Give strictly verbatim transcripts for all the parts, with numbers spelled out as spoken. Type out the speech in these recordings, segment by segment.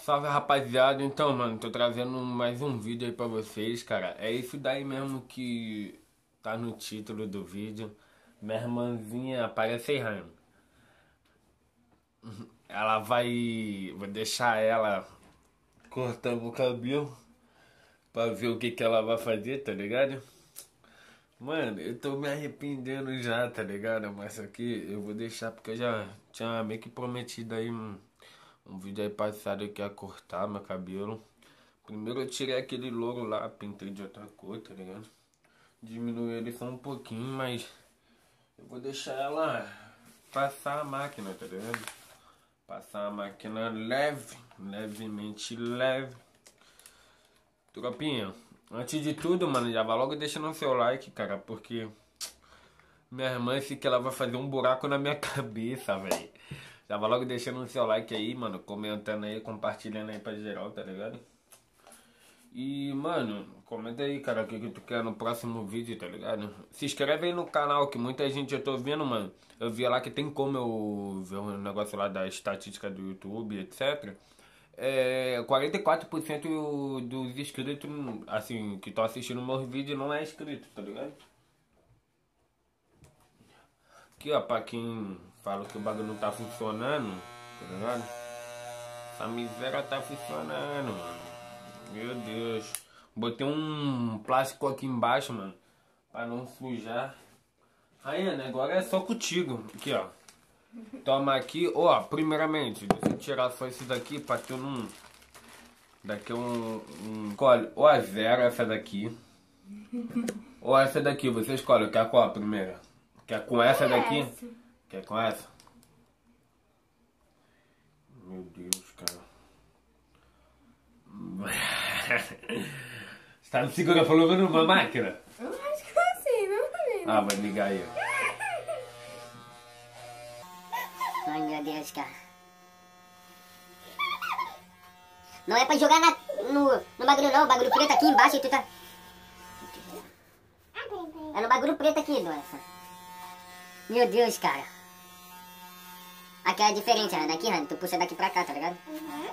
Salve, rapaziada. Então, mano, tô trazendo mais um vídeo aí pra vocês, cara. É isso daí mesmo que tá no título do vídeo. Minha irmãzinha aparece aí, Ryan. Ela vai... Vou deixar ela cortando o cabelo pra ver o que que ela vai fazer, tá ligado? Mano, eu tô me arrependendo já, tá ligado? Mas isso aqui eu vou deixar porque eu já tinha meio que prometido aí um, um vídeo aí passado que ia cortar meu cabelo. Primeiro eu tirei aquele louro lá, pintei de outra cor, tá ligado? Diminuí ele só um pouquinho, mas eu vou deixar ela passar a máquina, tá ligado? Passar a máquina leve, levemente leve. Tropinha, antes de tudo, mano, já vai logo deixando o seu like, cara, porque minha irmã disse que ela vai fazer um buraco na minha cabeça, velho. Já vai logo deixando o seu like aí, mano, comentando aí, compartilhando aí pra geral, tá ligado? E, mano, comenta aí, cara, o que, que tu quer no próximo vídeo, tá ligado? Se inscreve aí no canal, que muita gente eu tô vendo, mano. Eu vi lá que tem como eu ver um negócio lá da estatística do YouTube, etcétera. É, quarenta e quatro por cento dos inscritos, assim, que estão assistindo meus vídeos não é inscrito, tá ligado? Aqui, ó, pra quem fala que o bagulho não tá funcionando, tá ligado? Essa miséria tá funcionando, mano. Meu Deus. Botei um plástico aqui embaixo, mano, pra não sujar. Rayane, agora é só contigo. Aqui, ó. Toma aqui, ó, primeiramente, deixa eu tirar só isso daqui pra que eu não... Daqui um... um... Escolhe ou a zero, essa daqui. Ou essa daqui, você escolhe, quer qual a primeira? Quer com essa daqui? Essa. Quer com essa? Meu Deus, cara. Você tá me segurando pelo menos numa máquina? Eu acho que é assim, não, menino? Ah, vai ligar aí. Ai, meu Deus, cara. Não é pra jogar na, no, no bagulho não, o bagulho preto aqui embaixo e tu tá... É no bagulho preto aqui, doença. Meu Deus, cara. Aqui é diferente, ó. Daqui, Rani, tu puxa daqui pra cá, tá ligado? Uhum.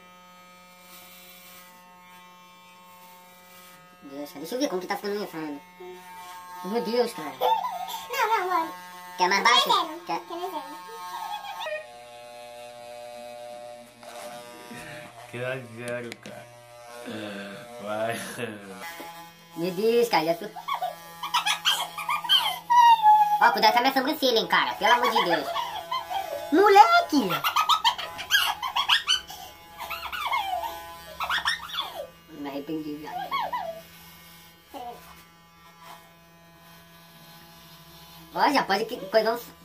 Deus, cara. Deixa eu ver como que tá ficando minha Rani. Meu Deus, cara. Não, não, olha. Quer mais baixo? Desenho. Quer... Quer desenho. Que zero, cara. Vai. Meu Deus, cara. Já tô... Ó, cuidado com a minha sobrancelha, hein, cara. Pelo amor de Deus. Moleque! Me arrependi, viado. Ó, já pode que coisa uns...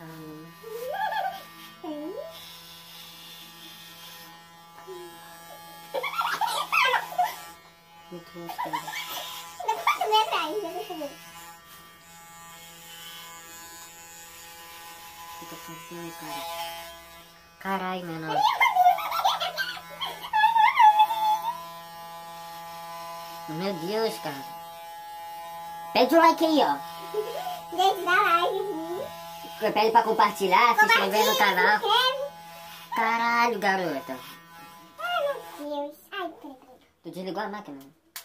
Muito bom, cara. Depois eu ver atrás, depois eu ver. O que tá fazendo, cara? Caralho, meu nome. Meu Deus, cara. Pede o like aí, ó. Deixa da live. Pede pra compartilhar, se inscrever no canal. Se inscreve. Caralho, garota. Ai, meu Deus. Ai, peraí, peraí. Tu desligou a máquina?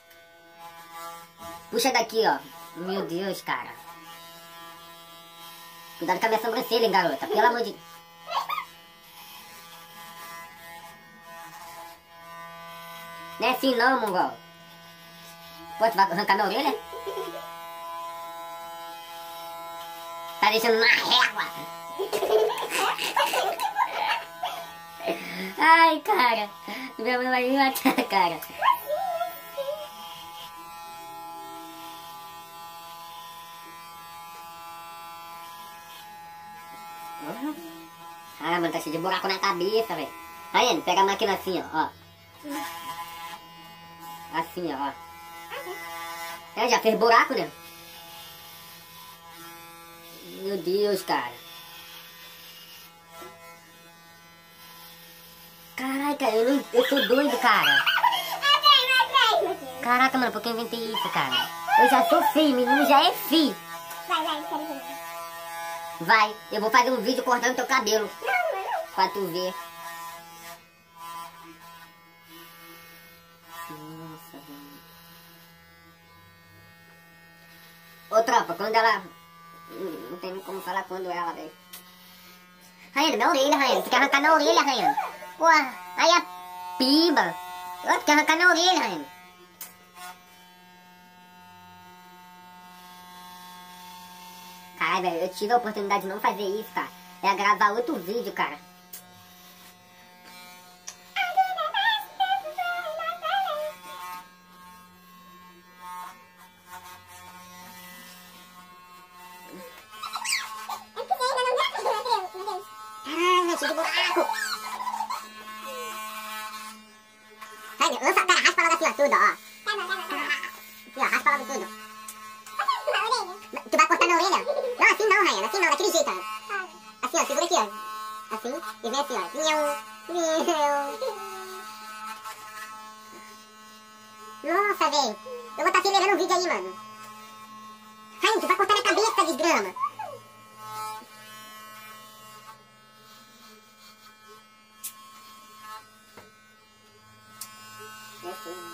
Puxa daqui, ó. Meu Deus, cara. Cuidado com a minha sobrancelha, hein, garota. Pelo amor de... Não é assim não, mongol. Pô, tu vai arrancar minha orelha? Tá deixando na régua. Ai, cara. Minha mãe vai me matar, cara. Ah, mano, tá cheio de buraco na cabeça, velho. Rayane, pega a máquina assim, ó. ó. Assim, ó. É, já fez buraco, né? Meu Deus, cara. Caraca, eu, não, eu tô doido, cara. Caraca, mano, por que eu inventei isso, cara? Eu já sou feio, menino já é feio. Vai, vai, quero ver. Vai, eu vou fazer um vídeo cortando teu cabelo. Não, não, não. Pra tu ver. Ô, tropa, quando ela... Hum, Não tem nem como falar quando ela, velho. Raiane, minha orelha, Raiane. Tu quer arrancar na orelha, Raiane? Porra, aí a piba. Ô, tu quer arrancar na orelha, Raiane. Caralho, velho, eu tive a oportunidade de não fazer isso, cara. É gravar outro vídeo, cara. Caralho, cheio de buraco. Vai, lança, pera, raspa logo assim, ó, tudo, ó. Tá bom, tá bom, tá bom. Aqui, ó, raspa logo tudo. Na orelha? Tu vai cortar na orelha? Não, assim não, Raiane, assim não, daquele jeito, ó. Ah. Assim, ó, segura aqui, ó. Assim, e vem assim, ó. Miau, miau. Nossa, velho. Eu vou estar acelerando o vídeo aí, mano. Raiane, tu vai cortar na cabeça, desgrama. É assim.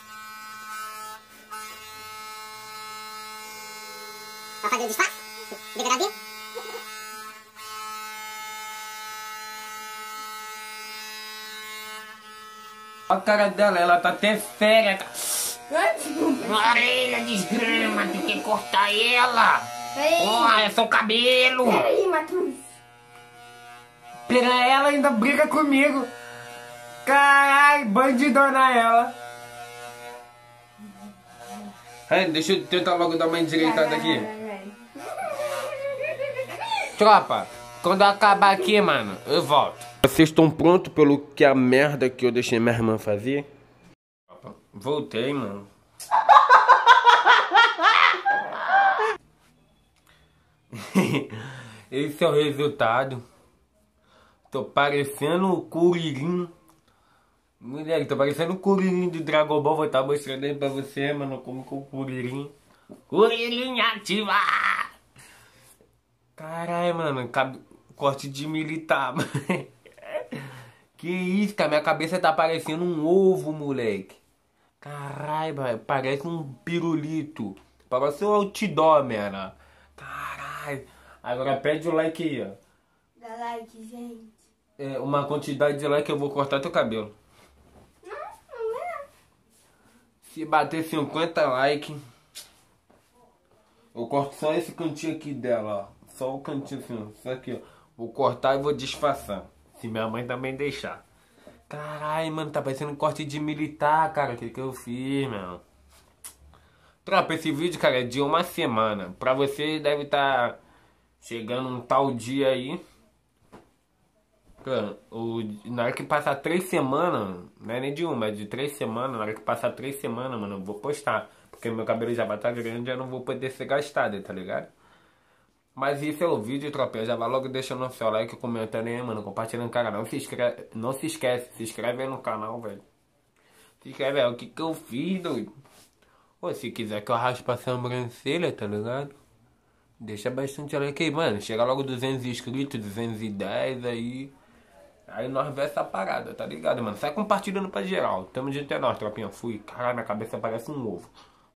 Vai fazer o disfarce? Degradê? A cara dela, ela tá até séria. Orelha, desgrama, tem que cortar ela. Porra, é seu cabelo. Peraí, Matheus. Pera, ela ainda briga comigo. Caralho, bandidona ela. Ai, deixa eu tentar logo dar uma endireitada aqui. Tropa, quando eu acabar aqui, mano, eu volto. Vocês estão prontos pelo que a merda que eu deixei minha irmã fazer? Voltei, mano. Esse é o resultado. Tô parecendo o Kuririn. Mulher, tô parecendo o Kuririn do Dragon Ball. Vou estar mostrando aí pra você, mano, como que é o Kuririn. Kuririn ativa! Caralho, mano, cab... corte de militar. Que isso, cara, minha cabeça tá parecendo um ovo, moleque. Caralho, parece um pirulito. Parece um outdoor, mano. Caralho. Agora pede o like aí, ó. Dá like, gente. É, uma quantidade de like eu vou cortar teu cabelo. Não, não é não. Se bater cinquenta likes, eu corto só esse cantinho aqui dela, ó. Só o cantinho assim, ó. Só aqui, ó. Vou cortar e vou disfarçar. Se minha mãe também deixar. Caralho, mano, tá parecendo um corte de militar, cara. O que que eu fiz, meu? Tropa, esse vídeo, cara, é de uma semana. Pra você deve estar chegando um tal dia aí. Cara, o, na hora que passar três semanas, não é nem de uma, é de três semanas. Na hora que passar três semanas, mano, eu vou postar. Porque meu cabelo já vai estar grande e eu não vou poder ser gastado, tá ligado? Mas esse é o vídeo, tropa. Já vai logo deixando o seu like, comentando aí, mano. Compartilhando o canal. Não se, inscreve, não se esquece, se inscreve aí no canal, velho. Se inscreve aí. O que que eu fiz, doido? Ou se quiser que eu raspe a sobrancelha, tá ligado? Deixa bastante like aí, mano. Chega logo duzentos inscritos, duzentos e dez aí. Aí nós vê essa parada, tá ligado, mano? Sai compartilhando pra geral. Tamo junto, é nóis, tropinha. Fui. Caralho, minha cabeça parece um ovo.